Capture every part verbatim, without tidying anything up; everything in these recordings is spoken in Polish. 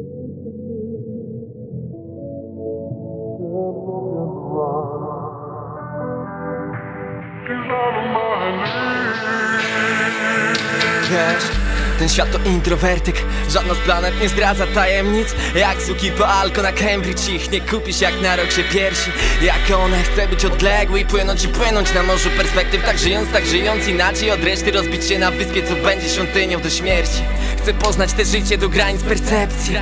Wiesz, ten świat to introwertyk. Żadna z planet nie zdradza tajemnic. Jak suki po alko na Cambridge. Ich nie kupisz jak na rok się piersi. Jak one chce być odległy i płynąć i płynąć na morzu perspektyw. Tak żyjąc, tak żyjąc inaczej od reszty. Rozbić się na wyspie, co będzie świątynią do śmierci. Chcę poznać te życie do granic percepcji.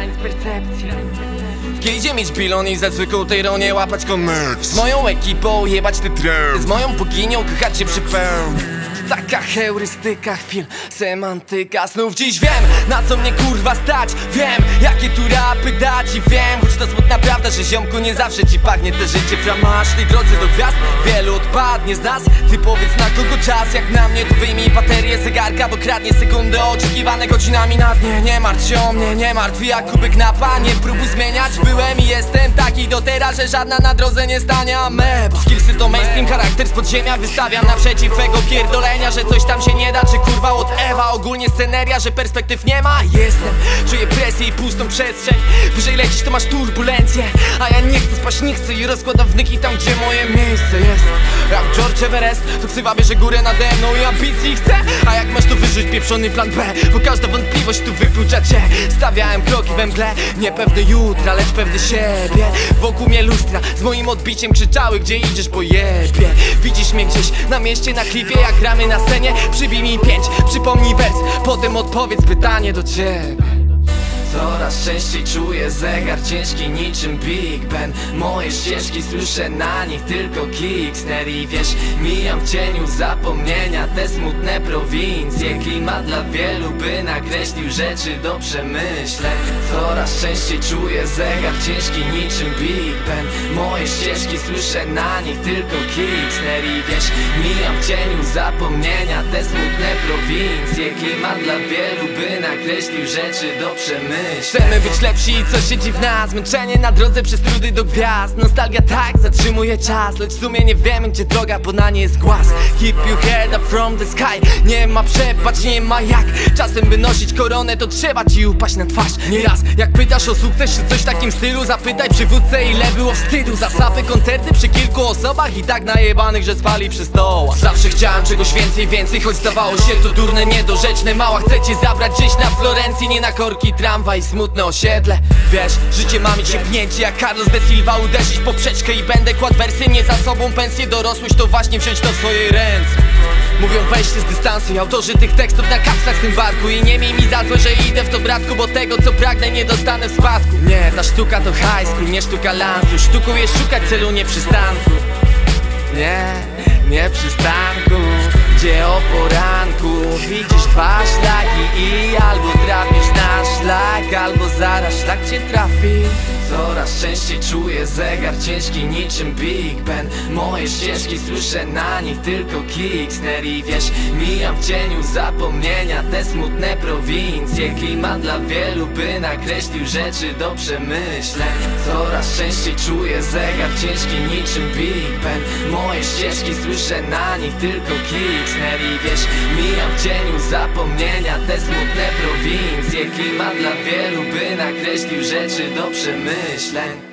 Kiedy mieć bilon i za zwykłą tyronię łapać komerc. Z moją ekipą jebać te trend. Z moją boginią kochać się przypełni. Taka heurystyka chwil, semantyka snów. Dziś wiem, na co mnie kurwa stać. Wiem, jakie tu rapy dać. I wiem, choć to smutna prawda, że ziomku nie zawsze ci pachnie te życie w ramach tej drodze do gwiazd. Wielu odpadnie z nas. Ty powiedz, na kogo czas. Jak na mnie, to wyjmij baterię zegarka, bo kradnie sekundy oczekiwane godzinami na dnie. Nie martw się o mnie, nie martw jak kubek na panie. Próbuj zmieniać, byłem i jestem taki do teraz, że żadna na drodze nie stanie. A me, bo skillsy to mainstream, charakter z podziemia wystawiam naprzeciw twego pierdolenia, że coś tam się nie da, czy kurwa od Ewa. Ogólnie sceneria, że perspektyw nie ma. Jestem, czuję presję i pustą przestrzeń. Wyżej lecisz, to masz turbulencję. A ja nie chcę spać, nie chcę i rozkładam wnyki tam, gdzie moje miejsce jest. Jak George Everest, to ksywa bierze górę nade mną i ambicji chcę. A jak masz to wyrzuć pieprzony plan B, bo każda wątpliwość tu wyklucza cię. Stawiałem kroki we mgle, niepewny jutra, lecz pewny siebie. Wokół mnie lustra, z moim odbiciem krzyczały, gdzie idziesz po jebie. Widzisz mnie gdzieś na mieście, na klipie, jak gramy na scenie. Przybij mi pięć, przypomnij wers, potem odpowiedz pytanie do ciebie. Coraz częściej czuję zegar ciężki niczym Big Ben. Moje ścieżki słyszę na nich tylko kick. I wiesz, mijam w cieniu zapomnienia te smutne prowincje. Klimat dla wielu by nakreślił rzeczy do przemyśleń. Coraz częściej czuję zegar ciężki niczym Big Ben. Moje ścieżki słyszę na nich tylko kick. I wiesz, mijam w cieniu zapomnienia te smutne prowincje. Klimat dla wielu by nakreślił rzeczy do przemyśleń. Chcemy być lepsi i co siedzi w nas. Zmęczenie na drodze przez trudy do gwiazd. Nostalgia tak zatrzymuje czas, lecz w sumie nie wiemy, gdzie droga, bo na nie jest głaz. Keep your head up from the sky. Nie ma przepacz, nie ma jak. Czasem by nosić koronę, to trzeba ci upaść na twarz. Nieraz jak pytasz o sukces czy coś w takim stylu, zapytaj przywódcę, ile było wstydu. Zasapy koncerty przy kilku osobach i tak najebanych, że spali przy stołach. Zawsze chciałem czegoś więcej, więcej, choć zdawało się to durne, niedorzeczne. Mała chce cię zabrać gdzieś na Florencji, nie na korki tramwaj i smutne osiedle. Wiesz, życie ma mieć sięgnięcie jak Carlos de Silva. Uderzyć w poprzeczkę i będę kładł wersy. Nie za sobą pensję, dorosłość to właśnie wziąć to w swoje ręce. Mówią wejście z dystansu i autorzy tych tekstów na kapsach w tym barku. I nie miej mi za złe, że idę w to bratku, bo tego co pragnę nie dostanę w spadku. Nie, ta sztuka to high school, nie sztuka lansu. Sztuką jest szukać celu, nie przystanku. Nie, nie przystanku, gdzie o poranku widzisz dwa szlaki i albo trafisz na szlak, albo zaraz szlak cię trafi. Coraz częściej czuję zegar ciężki niczym Big Ben. Moje ścieżki słyszę na nich tylko kick. I wiesz, mijam w cieniu zapomnienia te smutne prowincje. Klimat dla wielu by nakreślił rzeczy do przemyśleń. Coraz częściej czuję zegar ciężki niczym Big Ben. Moje ścieżki słyszę na nich tylko kick. I wiesz, mijam w cieniu zapomnienia te smutne prowincje. Klimat dla wielu by nakreślił rzeczy do przemyśleń.